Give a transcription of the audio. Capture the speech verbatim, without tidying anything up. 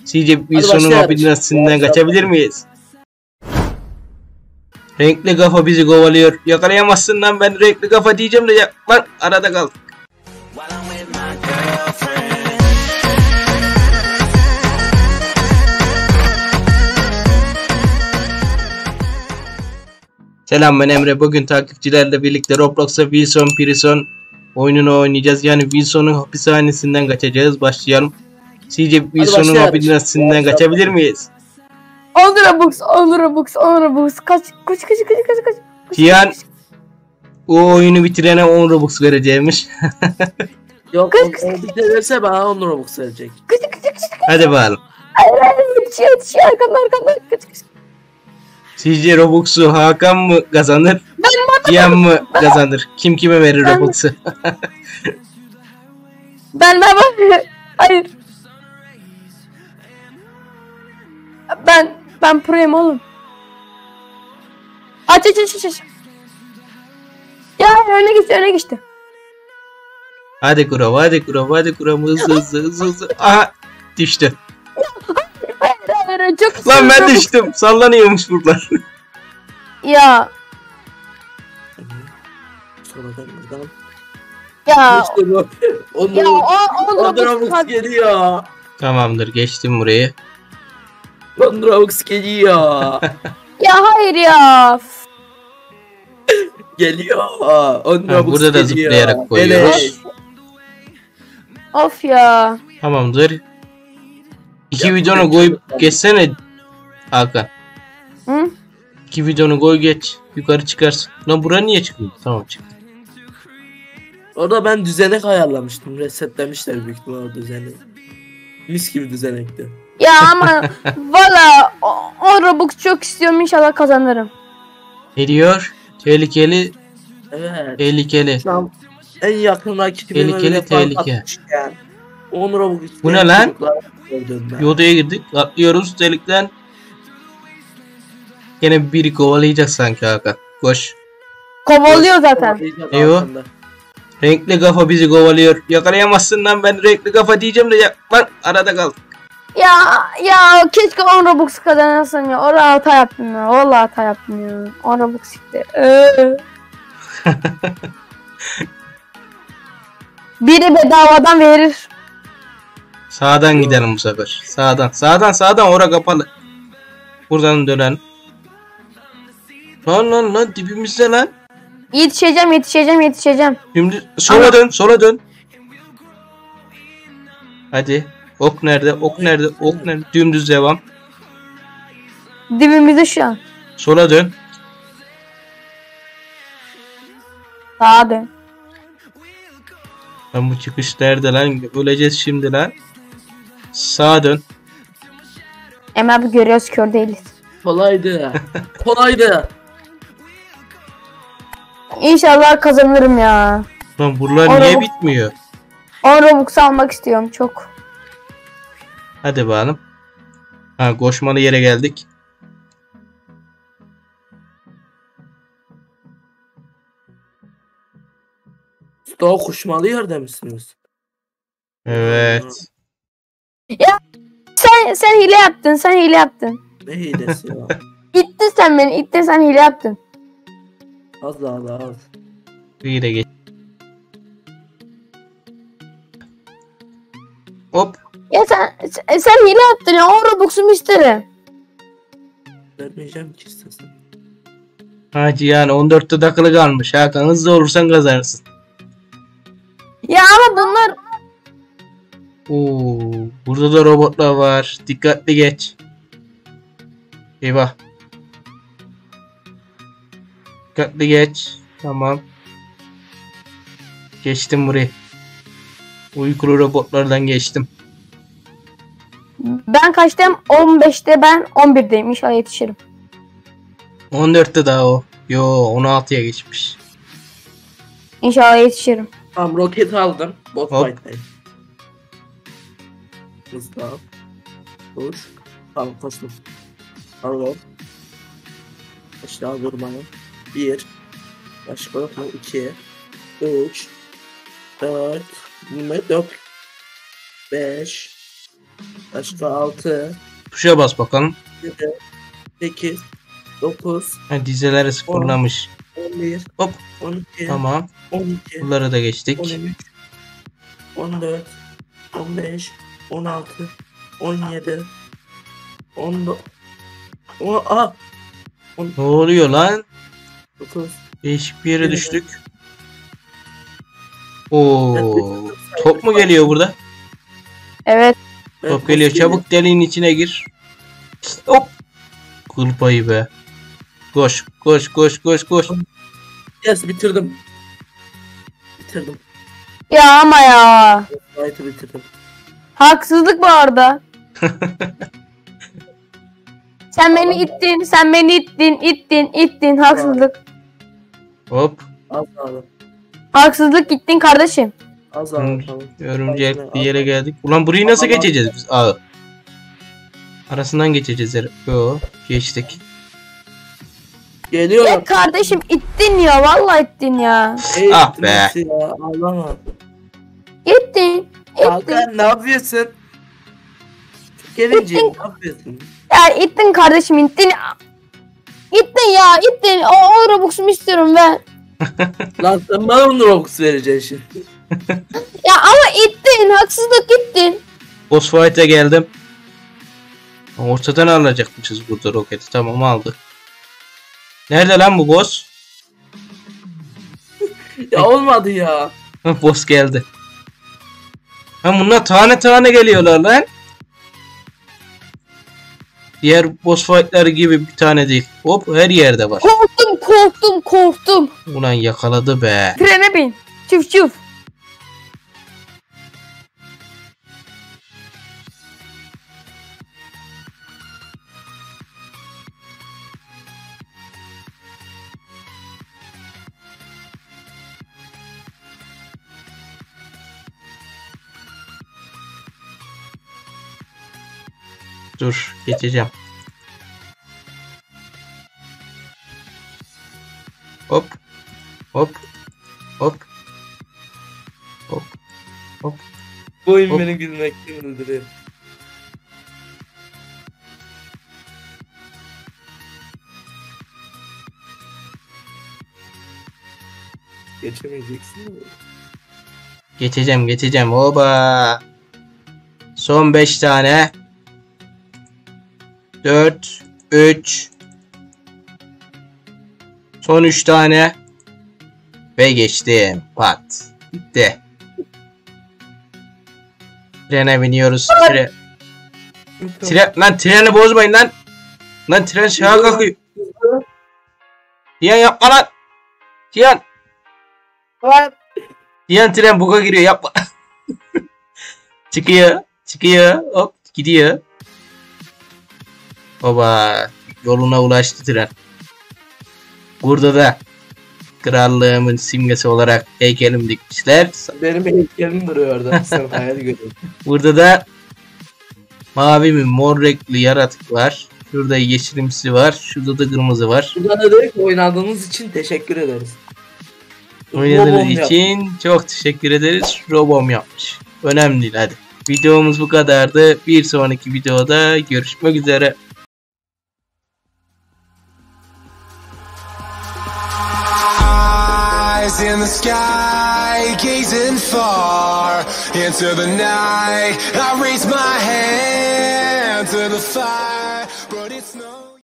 Sizce Wilson'un hapishanesinden kaçabilir miyiz? Renkli kafa bizi kovalıyor. Yakalayamazsın lan, ben renkli kafa diyeceğim de ya lan arada kaldık. Selam, ben Emre. Bugün takipçilerle birlikte Roblox'a Wilson Prison oyununu oynayacağız. Yani Wilson'un hapishanesinden kaçacağız. Başlayalım. Sizce Wilson'un hapishanesinden kaçabilir miyiz? on Robux, on Robux, on Robux. Kaç, kaç, kaç, kaç, kaç, kaç. Tiyan o oyunu bitirene on Robux vereceğimiş. Yok, o bitirirse bana on Robux verecek. Kaç, kaç, kaç, kaç. Hadi bakalım. Hayır, hayır, yetişiyor, yetişiyor. Arkamda, arkamda. Kaç, kaç. Sizce Robux'u Hakan mı kazanır? Tiyan mı kazanır? Kim kime verir Ben- Robux'u? Ben, ben, ben. Hayır. Ben, ben proyum oğlum. Aç, aç, aç, aç. Ya öne geçti, öne geçti. Hadi Kuro, hadi Kuro, hadi Kuro, hızlı hızlı hızlı hızlı. Aha düştü. Hayır, hayır, çok Lan ben Robux. düştüm. Sallanıyormuş buralar. Ya, Sonradan buradan. ya. İşte bu. on Ya, Robux. o, on on Robux. Robux Hadi. geliyor. Tamamdır, geçtim burayı. on Robux geliyor. Ya hayır ya. Geliyor. on Ha, Robux burada da geliyor. zıplayarak koyuyoruz. Evet. Of ya. Tamamdır. İki Ya, videonu ben koyup çok- geçsene Hakan. Hı? İki videonu koy geç. Yukarı çıkarsın. Lan buraya niye çıkıyor? Tamam çık. Orada ben düzenek ayarlamıştım. Resetlemişler büyük ihtimalle o düzeni. Mis gibi düzenekti. Ya ama valla o- on Robux çok istiyorum, inşallah kazanırım. Ne diyor? Tehlikeli, Evet. tehlikeli. Şu an en yakın rakibime Tehlikeli, bile fark tehlike. atmışken on Robux isteyen Bu ne lan? çocuklar gördüm ben. Yoda'ya girdik. Atlıyoruz delikten. Gene biri kovalayacak sanki Hakan. Koş. Kovalıyor zaten. Eyvah. Altında. Renkli kafa bizi kovalıyor. Yakalayamazsın lan, ben renkli kafa diyeceğim de ya lan arada kaldık. Ya ya keşke on Robux kazanırsam ya. Orada hata yaptım ya. Vallahi hata yaptım ya. on Robux gitti. Ee. Biri bedavadan verir. Sağdan gidelim bu sefer. Sağdan. Sağdan sağdan, ora kapalı. Buradan dönen. Lan lan lan dibimizde lan. Yetişeceğim, yetişeceğim, yetişeceğim. Şimdi sola Ama- dön, sola dön. Hadi. Ok nerede? Ok nerede? Ok nerede? Dümdüz devam. Dibimizde şu an. Sola dön. Sağa dön. Lan bu çıkış nerede lan? Öleceğiz şimdi lan. Sağa dön. Emre abi görüyoruz, kör değiliz. Kolaydı. Kolaydı. İnşallah kazanırım ya. Lan buralar Orada niye bu- bitmiyor? on Robux almak istiyorum çok. Hadi bakalım. Ha, koşmalı yere geldik. Daha kuşmalı yerde misiniz? Evet. Sen sen hile yaptın, sen hile yaptın. Ne hilesi ya? İttin sen beni, ittin, sen hile yaptın. Az daha daha az. Bir de geç. Hop. Ya sen sen, sen hile yaptın ya, on Robux'umu isterim. Vermeyeceğim ki istesin. Hacı yani on dörtte takılı kalmış. Hakan hızlı olursan kazanırsın. Ya ama bunlar Oo, burada da robotlar var. Dikkatli geç. Eyvah. Dikkatli geç. Tamam. Geçtim burayı. Uykulu robotlardan geçtim. ben kaçtayım? on beşte, ben on birdeyim. İnşallah yetişirim. on dörtte daha o. Yo, on altıya geçmiş. İnşallah yetişirim. Tamam, roket aldım. Bot Hop. fight'tayım. Hızlı al. Dur. Tamam, koştum. Pardon. Aşağı vurmayın. Bir. Başka yok mu? İki. Üç. Dört. Dört. Beş. Başka altı. Tuşa bas bakalım. yedi. sekiz. dokuz. Ha, dizeleri sıfırlamış. on bir. Hop. on iki. Tamam. on iki. Bunları da geçtik. on üç. on dört. on beş. on altı. on yedi. on dokuz. O a. Ne oluyor lan? dokuz. Değişik bir yere düştük. Oo. Top mu geliyor burada? Evet. Top geliyor. Çabuk deliğin içine gir. Hop. Kıl payı be. Koş, koş, koş, koş, koş. Yes, bitirdim. Bitirdim. Ya ama ya. Fight'ı bitirdim. Haksızlık bu arada. Sen beni ittin, sen beni ittin, ittin, ittin. Haksızlık. Hop. Az aldım. Haksızlık gittin kardeşim. Az aldım. Tamam. Örümcek bir yere geldik. Ulan burayı nasıl geçeceğiz biz? Aa. Arasından geçeceğiz. her- Yo, geçtik. Geliyor. Ya kardeşim ittin ya, vallahi ittin ya. Ey, Ah gittim be. hepsi Ya. Ağlama. İttin, ittin. Hakan ne yapıyorsun? Gelinciyim ne yapıyorsun? Ya ittin kardeşim, ittin. İttin ya, ittin. O, o Robux'umu istiyorum ben. Lan sen bana mı Robux vereceksin şimdi? Ya ama ittin, haksızlık ittin. Boss fight'e geldim. Ortadan alacakmışız burada roketi. Tamam aldık. Nerede lan bu boss? Ya olmadı ya. Hah, boss geldi. Ha bunlar tane tane geliyorlar lan. Diğer boss fight'ları gibi bir tane değil. Hop her yerde var. Korktum, korktum, korktum. Ulan yakaladı be. Trene bin. Çuf çuf. Dur geçeceğim. Hop. Hop. Hop. Hop. Hop. Bu oyun Hop. beni gülmekten öldürüyor. Geçemeyeceksin. Geçeceğim geçeceğim. Oba. Son beş tane. dört, üç. Son üç tane. Ve geçtim. Pat. Bitti. Trene biniyoruz. Tre Tren, lan treni bozmayın lan. Lan tren sağa kalkıyor. Cihan yapma lan. Cihan. Lan. Cihan tren buga giriyor yapma. Çıkıyor. Çıkıyor. Hop gidiyor. Oba. Yoluna ulaştı tren. Burada da krallığımın simgesi olarak heykelim dikmişler. Benim heykelim duruyor orada. Sen hayal görüyorsun. Burada da mavi mi mor renkli yaratık var. Şurada yeşilimsi var. Şurada da kırmızı var. Burada da diyor ki oynadığınız için teşekkür ederiz. Oynadığınız Robom yap. için çok teşekkür ederiz. Robom yapmış. Önemli değil hadi. Videomuz bu kadardı. Bir sonraki videoda görüşmek üzere. Eyes in the sky, gazing far into the night. I raise my hand to the fire, but it's no